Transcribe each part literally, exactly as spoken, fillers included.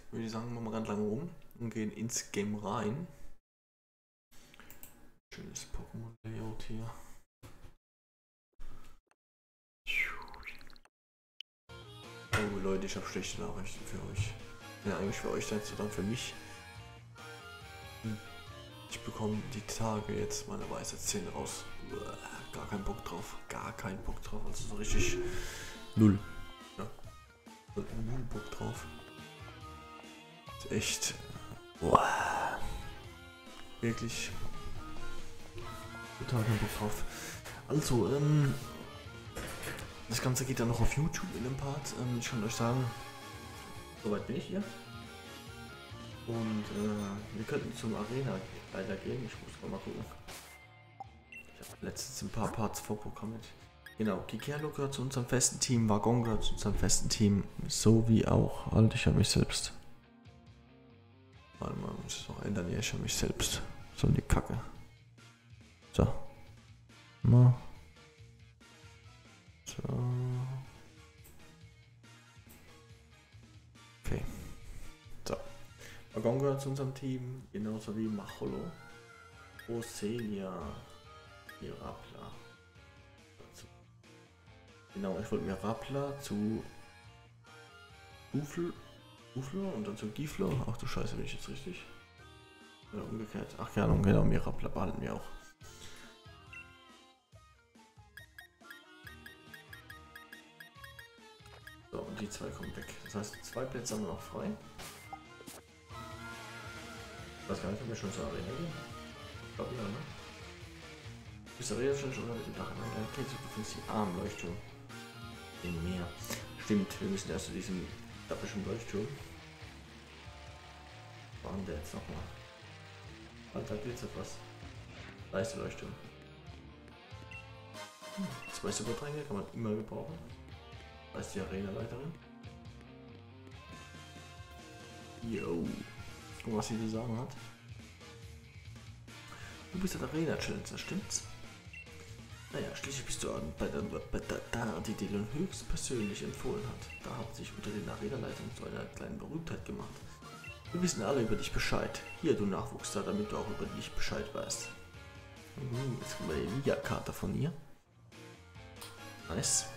würde ich sagen, machen wir ganz lange rum und gehen ins Game rein. Schönes Pokémon-Layout hier. Oh Leute, ich habe schlechte Nachrichten für euch. Ja, eigentlich für euch, dann dann für mich. Ich bekomme die Tage jetzt meine Weisheitszähne raus. Uah, gar keinen Bock drauf. Gar keinen Bock drauf. Also so richtig null. Ja. Null Bock drauf. Ist echt. Uah, wirklich. Total keinen Bock drauf. Also, ähm. Das Ganze geht dann noch auf YouTube in dem Part. Ähm, ich kann euch sagen, soweit bin ich hier. Und äh, wir könnten zum Arena weitergehen. Ich muss mal gucken. Ich habe letztens ein paar Parts vorprogrammiert. Genau, Kikerlo gehört zu unserem festen Team, Waggon gehört zu unserem festen Team, so wie auch halt ich an mich selbst. Warte mal, muss ich es noch ändern? Ja, ich an mich selbst. So in die Kacke. So. Mal. So. Okay. So. Waggon gehört zu unserem Team, genauso wie Macholo, Ocelia, Mirapla. Genau, ich wollte Mirapla zu Ufl, Uflo und dann zu Giflo. Ach du Scheiße, bin ich jetzt richtig? Oder umgekehrt? Ach ja, genau, Mirapla behalten wir auch. So, und die zwei kommen weg. Das heißt, zwei Plätze haben wir noch frei. Ich weiß gar nicht, ob wir schon zur Arena gehen. Ich glaube ja, ne? Ist Arena schon schon mit dem Dach? Nein, okay, so du findest die Armleuchtung. Im Meer. Stimmt, wir müssen erst zu diesem klappischen Leuchtturm. Wo waren der jetzt nochmal? Alter, glitzert was. Da ist der Leuchtturm. Hm, zwei Supertränke kann man immer gebrauchen. Da ist die Arena-Leiterin. Yo. Und was sie zu sagen hat. Du bist der Arena-Challenger, stimmt's? Naja, schließlich bist du an bei der, bei der, da, die Dylan höchstpersönlich empfohlen hat. Da hat sich unter den Arena-Leitern zu einer kleinen Berühmtheit gemacht. Wir wissen alle über dich Bescheid. Hier, du Nachwuchs da, damit du auch über dich Bescheid weißt. Mhm, jetzt kommt mal die Liga-Karte von ihr. Nice.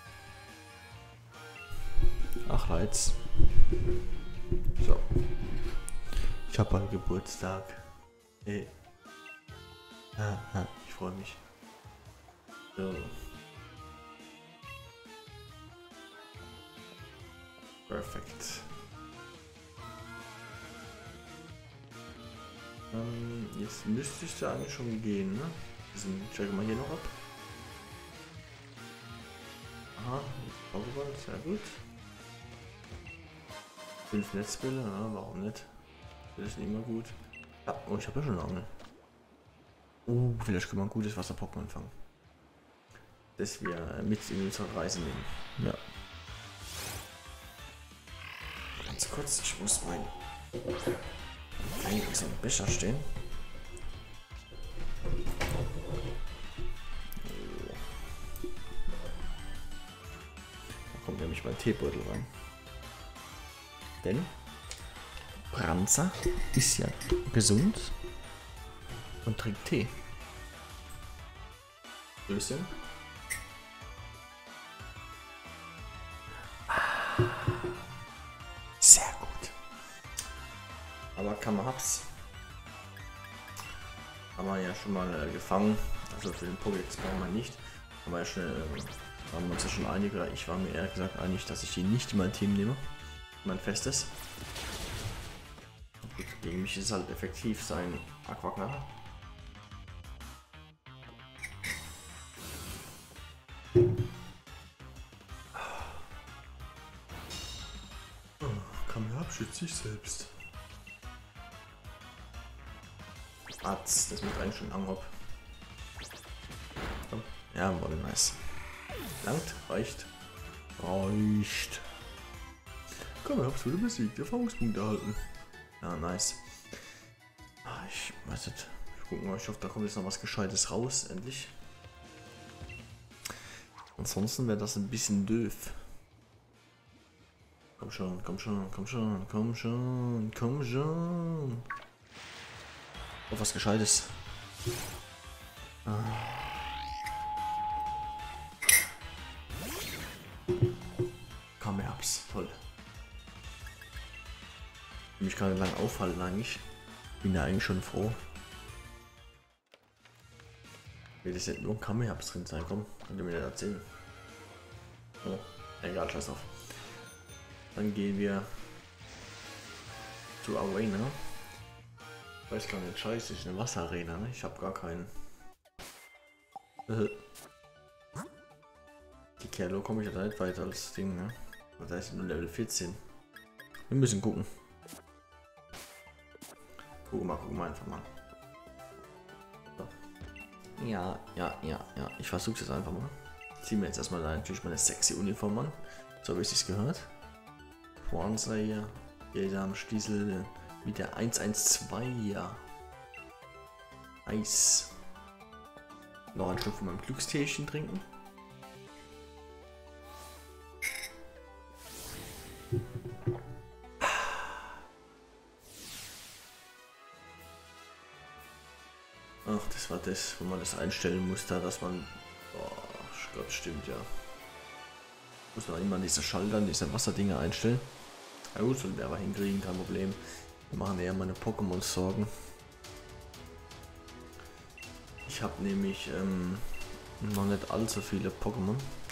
Ach, Reiz. So. Ich hab bald Geburtstag. Hey. Aha, ich freue mich. So. Perfekt. Ähm, jetzt müsste ich da eigentlich schon gehen, ne? Diesen checken wir hier noch ab. Aha, Pokéball, sehr gut. Fünf Netzbälle, ja, warum nicht? Das ist immer gut. Ja, oh, ich habe ja schon lange. Oh, vielleicht können wir ein gutes Wasser-Pokémon fangen. Das wir mit in unsere Reise nehmen. Ja. Ganz kurz, ich muss mein Getränk im Becher stehen. Da kommt nämlich mein Teebeutel rein. Denn Pranzer ist ja gesund und trinkt Tee. Löschen. Sehr gut. Aber Kamahapps haben wir ja schon mal äh, gefangen. Also für den Pokédex brauchen wir nicht. Aber ja schon, äh, waren wir uns ja schon einig, oder ich war mir eher gesagt einig, dass ich ihn nicht in mein Team nehme. Mein festes. Gut, gegen mich ist es halt effektiv sein Aquaknarre. Kamahapps schützt sich selbst. Arzt, das macht einen schönen Anrob. Ja, wurde nice. Langt, reicht. Reicht. Kamahapps wurde besiegt, Erfahrungspunkte erhalten. Ja, nice. Ah, ich weiß nicht. Ich gucken mal, ich hoffe, da kommt jetzt noch was Gescheites raus, endlich. Ansonsten wäre das ein bisschen doof. Komm schon, komm schon, komm schon, komm schon, komm schon. Oh, was Gescheites. Ah. Kamehaps, toll. Ich will mich gar nicht lang aufhalten eigentlich. Bin ja eigentlich schon froh. Will das nicht nur ein Kamehaps drin sein? Komm, könnt ihr mir das erzählen. Oh, egal, scheiß auf. Dann gehen wir zu Arena. Ich weiß gar nicht, scheiße, ist eine Wasserarena, ne? Ich habe gar keinen. Die Kerlo komme ich ja nicht weiter als Ding, ne? Da ist nur Level vierzehn. Wir müssen gucken. Gucken mal, gucken mal einfach mal. So. Ja, ja, ja, ja. Ich versuche es einfach mal. Ziehen wir jetzt erstmal da natürlich meine sexy Uniform an. So wie es sich gehört. Kwanzaa hier. Jeder am Stiesel mit der eins eins zwei, ja. Nice. Noch ein Stück von meinem Glücksteechen trinken. Ach, das war das, wo man das einstellen musste, dass man... Oh, ich glaube, stimmt, ja. Muss man immer diese Schalter, diese Wasserdinger einstellen. Ja gut, sollten wir aber hinkriegen, kein Problem. Wir machen eher meine Pokémon Sorgen. Ich habe nämlich ähm, noch nicht allzu viele Pokémon.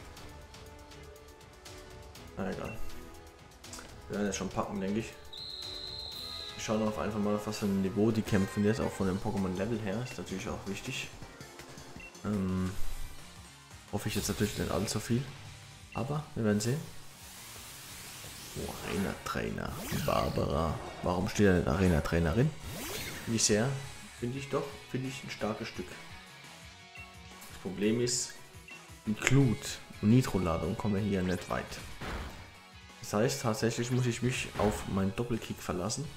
Na egal. Wir werden jetzt schon packen, denke ich. Wir schauen auf einfach mal, auf was für ein Niveau die kämpfen jetzt, auch von dem Pokémon Level her, ist natürlich auch wichtig. Ähm, hoffe ich jetzt natürlich nicht allzu viel, aber wir werden sehen. Oh, Arena Trainer, Barbara. Warum steht da nicht Arena Trainerin? Finde ich sehr, finde ich doch, finde ich ein starkes Stück. Das Problem ist, mit Glut und Nitro-Ladung kommen wir hier nicht weit. Das heißt, tatsächlich muss ich mich auf meinen Doppelkick verlassen.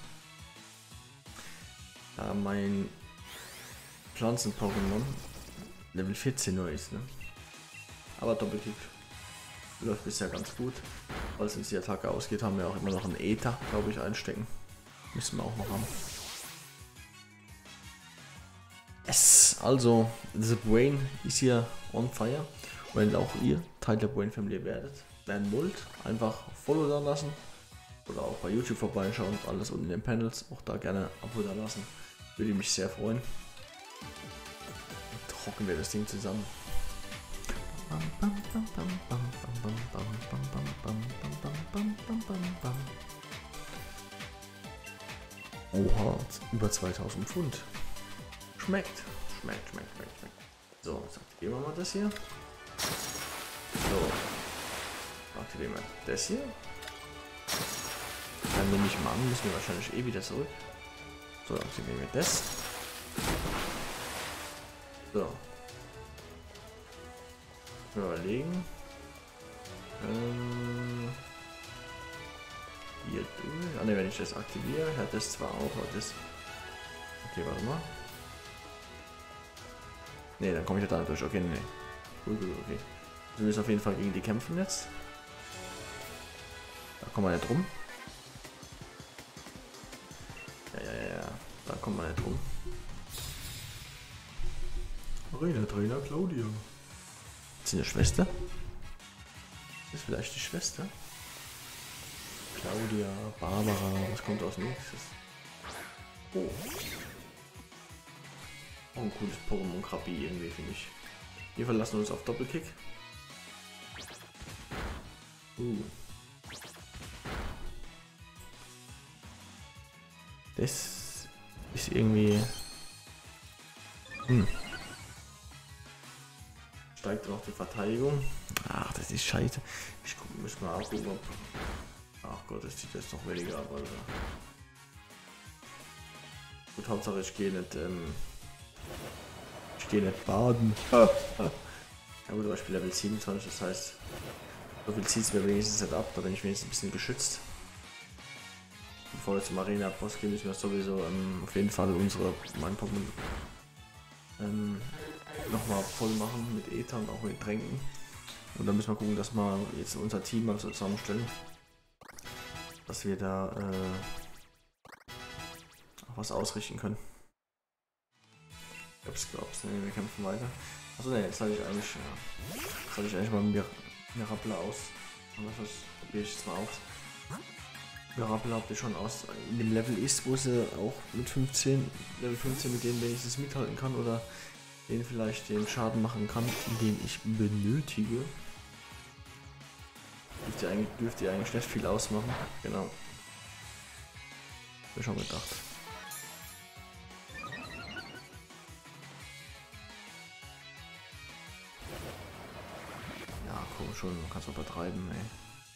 Da mein Pflanzen-Pokémon Level vierzehn nur ist, ne? Aber Doppelkick läuft bisher ganz gut. Falls uns die Attacke ausgeht, haben wir auch immer noch einen Äther, glaube ich, einstecken. Müssen wir auch noch haben. Yes! Also, The Brain ist hier on fire. Und wenn auch ihr Teil der Brain Family werdet, werden wollt, einfach Follow da lassen. Oder auch bei YouTube vorbeischauen. Alles unten in den Panels. Auch da gerne Abo da lassen. Würde mich sehr freuen. Und rocken wir das Ding zusammen. Oha, über zweitausend Pfund. Schmeckt. Schmeckt, schmeckt, schmeckt, schmeckt. So, jetzt aktivieren wir mal das hier. So. Aktivieren wir das hier. Dann nehme ich mal an, müssen wir wahrscheinlich eh wieder zurück. So, aktivieren wir das. So. Überlegen. Ähm, hier durch. Ah ne, wenn ich das aktiviere, hat das zwar auch, aber das. Okay, warte mal. Ne, dann komme ich ja da nicht durch. Okay, ne. Gut, gut, okay. Wir müssen auf jeden Fall gegen die kämpfen jetzt. Da kommen wir nicht rum. Ja, ja, ja, ja. Da kommen wir nicht rum. Arena Trainer Claudia. Ist eine Schwester? Ist vielleicht die Schwester? Claudia, Barbara, was kommt aus nächstes? Oh. Oh, ein cooles Pokémon Krabi irgendwie, finde ich. Wir verlassen uns auf Doppelkick. Uh. Das ist irgendwie... Hm. Steigt noch die Verteidigung. Ach, das ist scheiße. Ich guck, muss mal gucken, ob... Ach Gott, das sieht jetzt noch weniger ab, Alter. Gut, Hauptsache ich gehe nicht, ähm... Ich gehe nicht baden. Ja gut, aber ich spiele Level siebenundzwanzig, das heißt... So viel zieht es mir wenigstens nicht ab, da bin ich wenigstens ein bisschen geschützt. Bevor wir zum Arena-Boss gehen, müssen wir sowieso ähm, auf jeden Fall unsere, mein Pokémon ähm, nochmal voll machen mit Äther und auch mit Tränken. Und dann müssen wir gucken, dass wir jetzt unser Team mal so zusammenstellen. dass wir da äh, auch was ausrichten können. Ich hab's glaubst, ne, wir kämpfen weiter. Achso, ne, jetzt hatte ich eigentlich, ja, jetzt hatte ich eigentlich mal Mir Mirabla aus. Und das probiere ich jetzt mal aus. Mirabla habt ihr schon aus in dem Level ist, wo sie auch mit fünfzehn, Level fünfzehn mit denen wenigstens mithalten kann oder den vielleicht den Schaden machen kann, den ich benötige. Dürfte ihr eigentlich, dürft ihr eigentlich nicht viel ausmachen. Genau. Hab ich schon gedacht. Ja, komm schon, man kann es übertreiben, ey.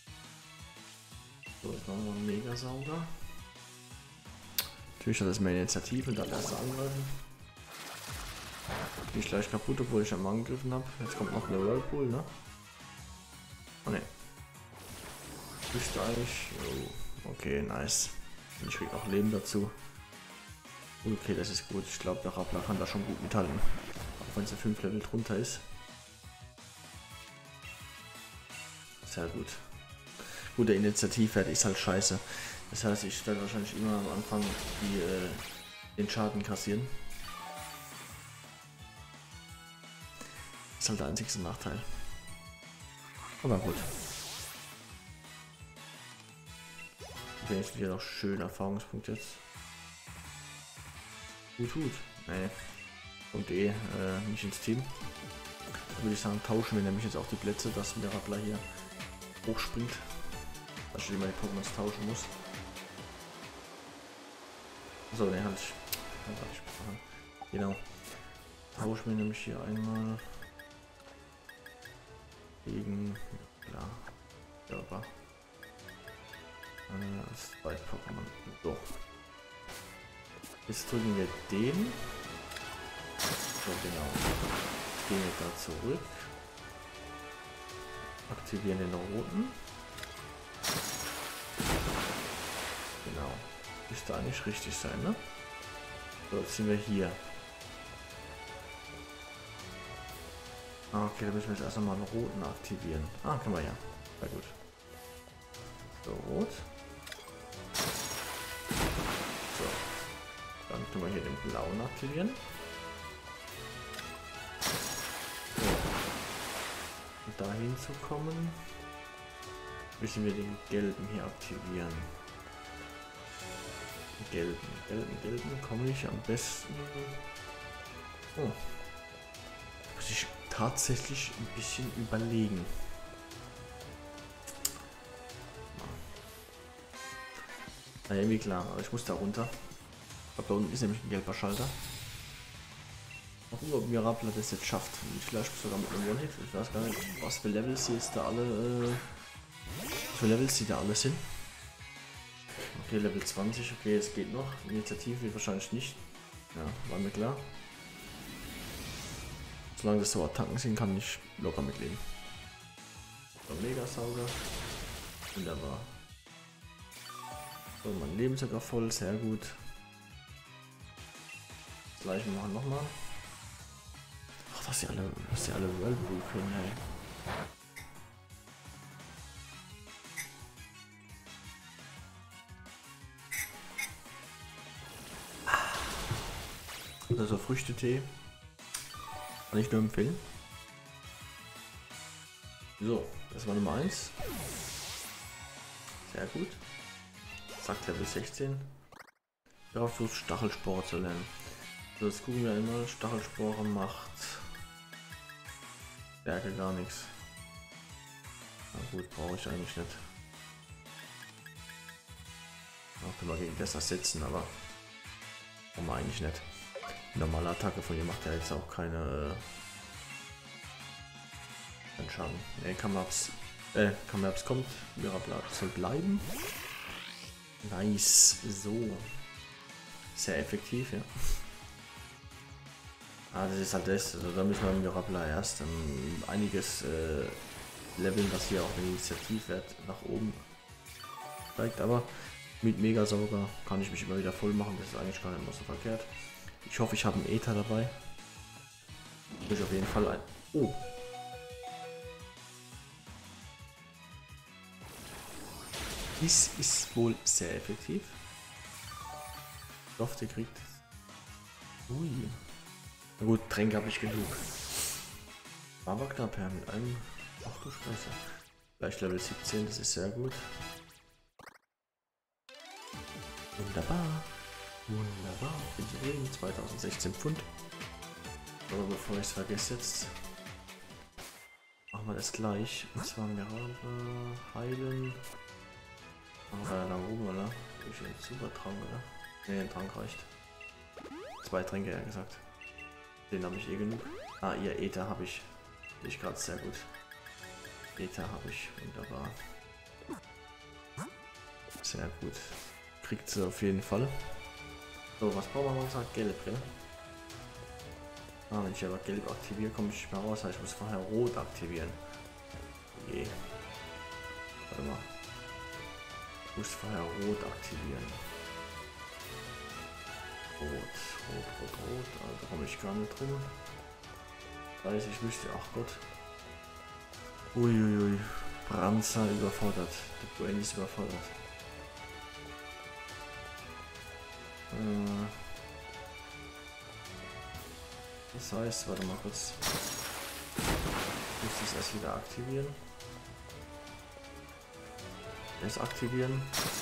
So, jetzt machen wir einen Megasauger. Natürlich hat das mehr Initiative und dann erst angreifen. Bin ich gleich kaputt, obwohl ich am angegriffen habe. Jetzt kommt noch eine Whirlpool, ne? Oh ne. Ist eigentlich. Oh, okay, nice. Und ich krieg auch Leben dazu. Okay, das ist gut. Ich glaube, der Rappler kann da schon gut mithalten. Auch wenn es fünf Level drunter ist. Sehr gut. Gut, der Initiativwert ist halt scheiße. Das heißt, ich werde wahrscheinlich immer am Anfang die, äh, den Schaden kassieren. Das ist halt der einzigste Nachteil. Aber gut. Wenigstens wieder noch schön Erfahrungspunkt jetzt. Gut, gut. Nee. Und eh äh, nicht ins Team. Da würde ich sagen, tauschen wir nämlich jetzt auch die Plätze, dass Mirabla hier hochspringt. Dass ich immer die Pokémons tauschen muss. So, ne, halt ich. ich genau. Tauschen wir nämlich hier einmal gegen. Ja, Körper. Äh, als zweit Pokémon. So. Jetzt drücken wir den. So, genau. Gehen wir da zurück. Aktivieren den roten. Genau. Müsste eigentlich richtig sein, ne? So, jetzt sind wir hier. Ah, okay, da müssen wir jetzt erst einmal einen roten aktivieren. Ah, können wir ja. Sehr gut. So, rot. So. Dann können wir hier den blauen aktivieren. So. Um da hinzukommen, müssen wir den gelben hier aktivieren. Gelben, gelben, gelben komme ich am besten. Oh. Muss ich tatsächlich ein bisschen überlegen. Na, irgendwie klar, aber ich muss da runter. Aber da unten ist nämlich ein gelber Schalter. Mal gucken, ob Mirabla das jetzt schafft. Und vielleicht sogar mit einem One-Hit. Ich weiß gar nicht, was für Levels sie jetzt da alle. Äh, was für Levels sie da alle sind. Okay, Level zwanzig, okay, es geht noch. Initiative wahrscheinlich nicht. Ja, war mir klar. Solange das so Attacken sind, kann ich locker mitleben. So, Megasauger. Wunderbar. So, mein Leben ist sogar voll, sehr gut. Das gleiche machen wir nochmal. Ach, dass sie alle, dass sie alle Whirlpool können, ey. Also Früchtetee kann ich nur empfehlen. So, das war Nummer eins. Sehr gut. Zack, Level sechzehn. Darauf versucht Stachelspore zu lernen. So, jetzt gucken wir einmal. Stachelspore macht Stärke gar nichts. Na gut, brauche ich eigentlich nicht. Auch können wir gegen das ersetzen, aber brauchen wir eigentlich nicht. Die normale Attacke von ihr macht ja jetzt auch keine äh, Schaden. Ne, Kammerps. Äh, Kammerps kommt. Mirabla soll bleiben. Nice. So. Sehr effektiv, ja. Ah, das ist halt das. Also da müssen wir Mirabla erst ähm, einiges äh, leveln, dass hier auch der Initiativwert nach oben steigt. Aber mit Megasauger kann ich mich immer wieder voll machen. Das ist eigentlich gar nicht mehr so verkehrt. Ich hoffe, ich habe einen Ether dabei. Ich auf jeden Fall ein. Oh. Dies ist wohl sehr effektiv. Ich hoffe, der kriegt. Ui. Na gut, Tränke habe ich genug. War aber knapp, ja, mit einem. Ach du Scheiße. Gleich Level siebzehn, das ist sehr gut. Wunderbar. Wunderbar. Bin ich reden. zweitausendsechzehn Pfund. Aber bevor ich es vergesse jetzt, machen wir das gleich. Und zwar Mirage, heilen. Machen wir ja nach oben, oder? Ich einen super Trank, oder? Ne, ein Trank reicht. Zwei Tränke, ja gesagt. Den habe ich eh genug. Ah, ihr Ether habe ich. Bin ich gerade sehr gut. Ether habe ich. Wunderbar. Sehr gut. Kriegt sie auf jeden Fall. So, was brauchen wir noch gesagt? Gelb, gell? Ah, wenn ich aber gelb aktiviere, komme ich nicht mehr raus. Ich muss vorher rot aktivieren. Je. Warte mal. Ich muss vorher rot aktivieren. Rot, rot, rot, rot. Also da komme ich gar nicht drum. Weiß ich wüsste, ach Gott. Uiuiui. Branza überfordert. Der Brain ist überfordert. Äh. Das heißt, warte mal kurz. Ich muss das erst wieder aktivieren. Erst aktivieren.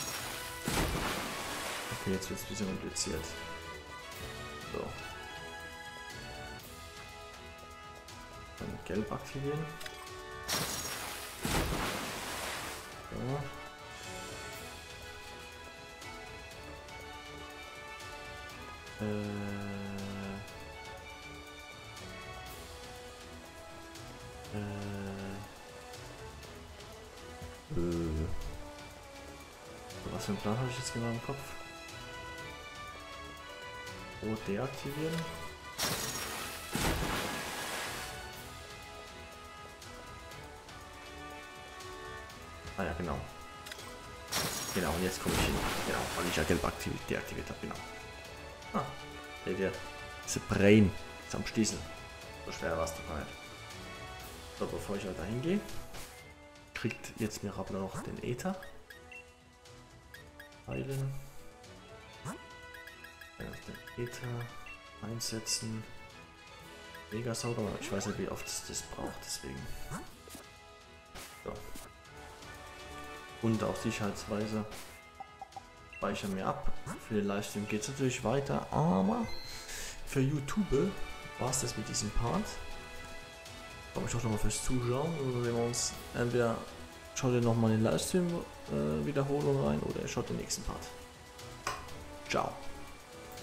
Okay, jetzt wird es ein bisschen kompliziert. So. Dann gelb aktivieren. So. Äh. Was für einen Plan habe ich jetzt genau im Kopf? Rot deaktivieren. Ah ja, genau. Genau, und jetzt komme ich hin. Genau, weil ich ja gelb aktiv deaktiviert habe, genau. Ah, der, der. Diese Brain ist am Stießen. So schwer war es doch nicht. So, bevor ich halt dahin gehe, kriegt jetzt Mirabla noch den Ether. Heilen. Ja, den Ether einsetzen. Mega sauber, aber ich weiß nicht, wie oft es das braucht, deswegen. So. Und auch sicherheitsweise speichern wir ab. Für den Livestream geht es natürlich weiter, aber für YouTube war es das mit diesem Part. Ich freue mich auch nochmal fürs Zuschauen. Und wenn wir uns entweder schaut ihr nochmal den Livestream äh, Wiederholung rein oder ihr schaut den nächsten Part. Ciao.